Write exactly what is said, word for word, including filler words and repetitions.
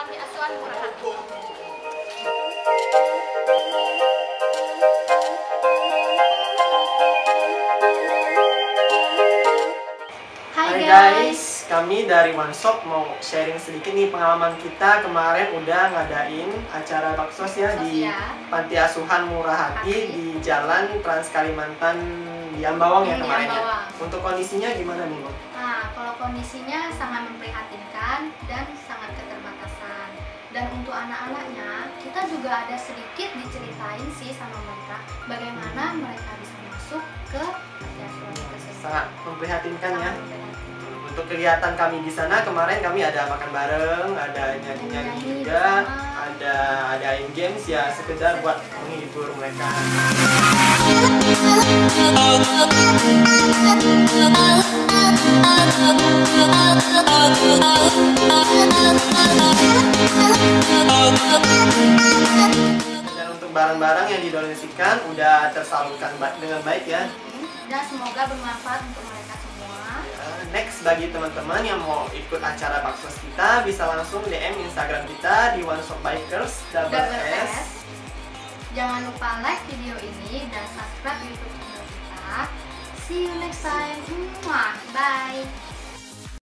Panti Asuhan Murah Hati. Hai guys, kami dari One Shop mau sharing sedikit nih pengalaman kita kemarin udah ngadain acara baksos ya di Panti Asuhan Murah Hati di Jalan Trans Kalimantan di Ambawang ya kemarin ya. Untuk kondisinya gimana nih, Bu? Nah, kalau kondisinya sangat memprihatinkan dan sangat keterbatasan. Dan untuk anak-anaknya, kita juga ada sedikit diceritain sih sama mereka bagaimana mereka bisa masuk ke panti asuhan tersebut. Sangat memprihatinkan ya. Sangat memprihatinkan. Untuk kegiatan kami di sana kemarin kami ada makan bareng, ada nyanyi-nyanyi juga, ada adain games ya sekedar buat menghibur mereka. Dan untuk barang-barang yang didonasikan udah tersalurkan dengan baik ya. Dan semoga bermanfaat untuk mereka semua. Next, bagi teman-teman yang mau ikut acara baksos kita bisa langsung D M Instagram kita di One Shop Bikers double S. Jangan lupa like video ini dan subscribe YouTube channel kita. See you next time. Bye.